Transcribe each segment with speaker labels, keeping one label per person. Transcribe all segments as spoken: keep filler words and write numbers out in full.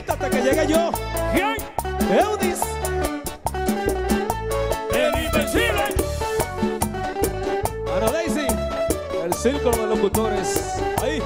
Speaker 1: Quítate que llegue yo.
Speaker 2: ¿Quién?
Speaker 1: Eudis.
Speaker 2: El Invencible.
Speaker 1: Ana Daisy. El círculo de locutores. Ahí.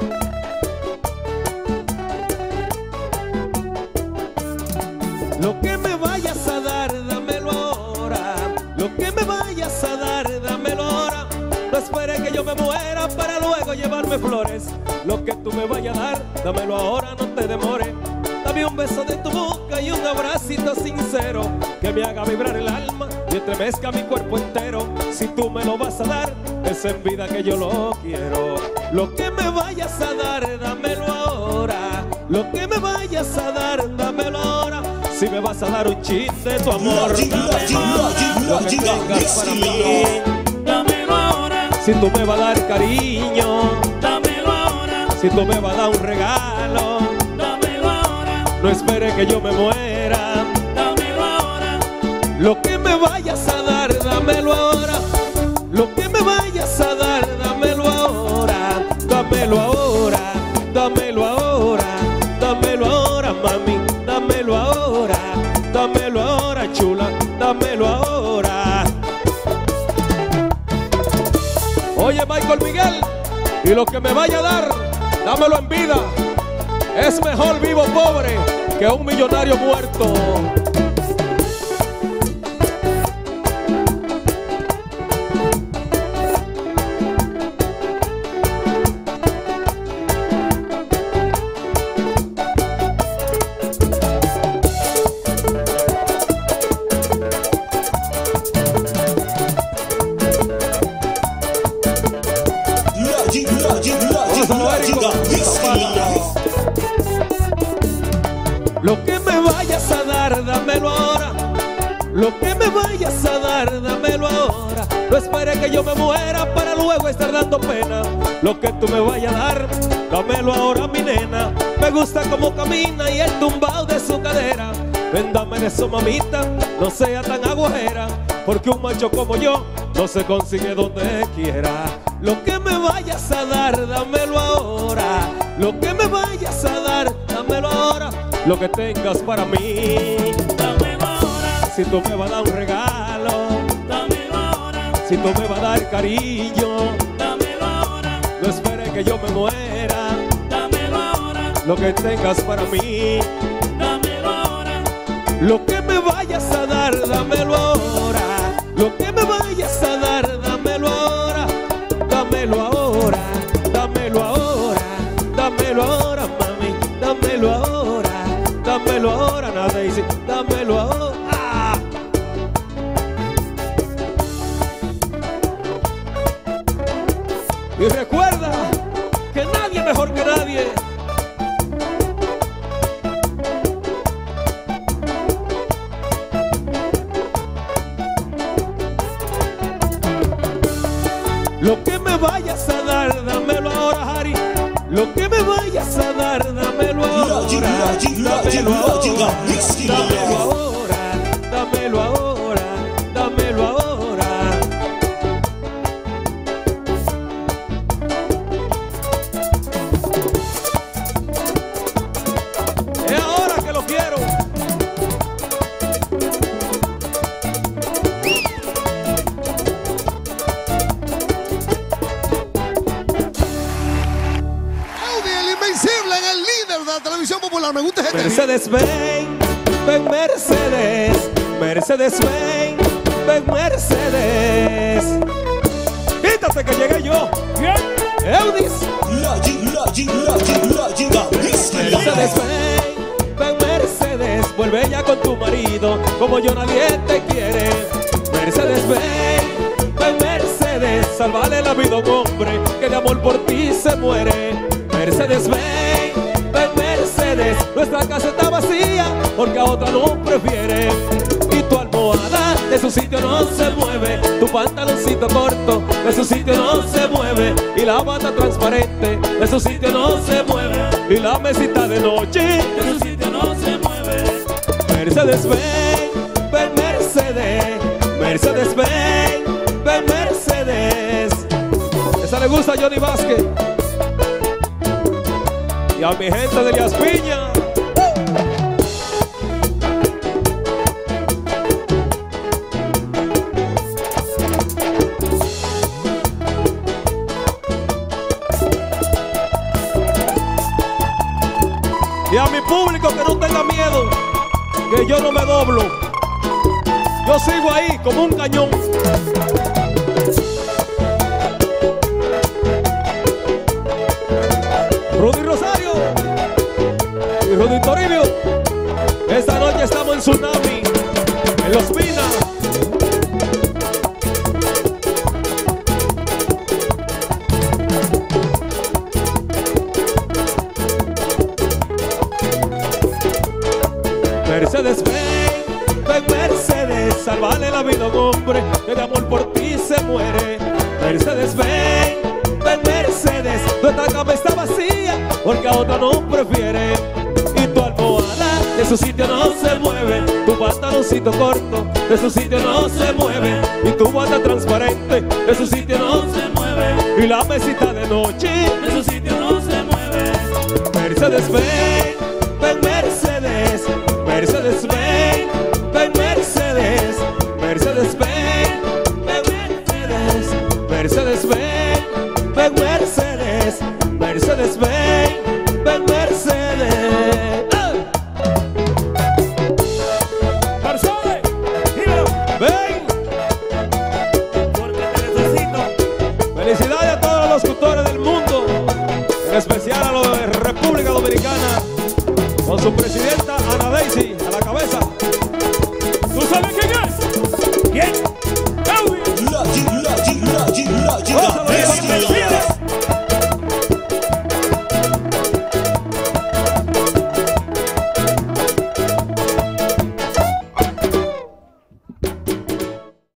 Speaker 1: Lo que me vayas a dar, dámelo ahora. Lo que me vayas a dar, dámelo ahora. No esperes que yo me muera para luego llevarme flores. Lo que tú me vayas a dar, dámelo ahora, no te demores. Dame un beso de tu boca y un abracito sincero que me haga vibrar el alma y estremezca mi cuerpo entero. Si tú me lo vas a dar, es en vida que yo lo quiero. Lo que me vayas a dar, dámelo ahora. Lo que me vayas a dar, dámelo ahora. Si me vas a dar un chin de tu amor, dámelo ahora. Lo que tengas para mí,
Speaker 2: dámelo ahora.
Speaker 1: Si tú me vas a dar cariño,
Speaker 2: dámelo ahora.
Speaker 1: Si tú me vas a dar un regalo,
Speaker 2: dámelo ahora.
Speaker 1: No esperes que yo me muera,
Speaker 2: dámelo ahora.
Speaker 1: Lo que me vayas a dar, dámelo ahora. Lo que me vayas a dar, dámelo ahora. Dámelo ahora, dámelo ahora. Dámelo ahora, mami, dámelo ahora. Dámelo ahora, chula, dámelo ahora. Oye, Michael Miguel, y lo que me vaya a dar, dámelo en vida. Es mejor vivo pobre que un millonario muerto. Lo que me vayas a dar, dámelo ahora. Lo que me vayas a dar, dámelo ahora. No esperes que yo me muera para luego estar dando pena. Lo que tú me vayas a dar, dámelo ahora, mi nena. Me gusta cómo camina y el tumbao de su cadera. Ven, dame de eso, mamita, no sea tan aguajera, porque un macho como yo no se consigue donde quiera. Lo que me vayas a dar, dámelo ahora. Lo que me vayas a dar, dámelo ahora. Lo que tengas para mí,
Speaker 2: dámelo ahora.
Speaker 1: Si tú me vas a dar un regalo,
Speaker 2: dámelo ahora.
Speaker 1: Si tú me vas a dar cariño,
Speaker 2: dámelo ahora.
Speaker 1: No esperes que yo me muera,
Speaker 2: dámelo ahora.
Speaker 1: Lo que tengas para mí,
Speaker 2: dámelo ahora.
Speaker 1: Lo que me vayas a dar, dámelo ahora. Lo que me vayas a dar, dámelo ahora. Dámelo ahora, dámelo ahora. Dámelo ahora, mami, dámelo ahora. Dámelo ahora, Ana Daisy, dámelo ahora. Y recuerda que nadie mejor que nadie. Lo que me vayas a dar, dámelo ahora, Harry. Lo que me vayas a dar, dámelo ahora. Dámelo ahora, dámelo ahora, dámelo ahora, dámelo ahora. Es ahora que lo quiero.
Speaker 3: Televisión popular, me gusta este
Speaker 1: Mercedes, ven, ven Mercedes, Mercedes, ven, ven Mercedes. Quítate que llegué yo.
Speaker 2: ¿Quién?
Speaker 1: Eudis. Mercedes, ven, ven Mercedes, vuelve ya con tu marido, como yo nadie te quiere. Mercedes, ven, ven Mercedes, sálvale la vida a un hombre que de amor por ti se muere. Mercedes, ven, ven Mercedes, nuestra casa está vacía porque a otra no prefiere. Y tu almohada de su sitio no se mueve, tu pantaloncito corto de su sitio no se mueve, y la bata transparente de su sitio no se mueve, y la mesita de noche
Speaker 2: De su sitio no se mueve.
Speaker 1: Mercedes, ven, ven Mercedes, Mercedes, ven, ven Mercedes. Esa le gusta a Johnny Vázquez y a mi gente de Elías Piña. Y a mi público que no tenga miedo, que yo no me doblo. Yo sigo ahí como un cañón. Rudy Rosario y Rudy Toribio. Esta noche estamos en Tsunami, en Los Pinas. Mercedes, ven, ven Mercedes, salvale la vida a un hombre que de amor por ti se muere. Mercedes, ven, ven Mercedes, nuestra cama está vacía porque a otra no prefiere. Y tu almohada de su sitio no se mueve, tu pantaloncito corto de su sitio no se mueve, y tu bata transparente de su sitio no se mueve, y la mesita de noche
Speaker 2: de su sitio no se mueve.
Speaker 1: Mercedes, ven, ven Mercedes, Mercedes, ven, ven Mercedes, Mercedes, ven, ven Mercedes, Mercedes, ven, ven Mercedes, Mercedes, ven, ven Mercedes. ¡Ah! Mercedes, dímelo, ven,
Speaker 2: Porque te necesito.
Speaker 1: felicidades a todos los locutores del mundo, en especial a los de República Dominicana, con su presidente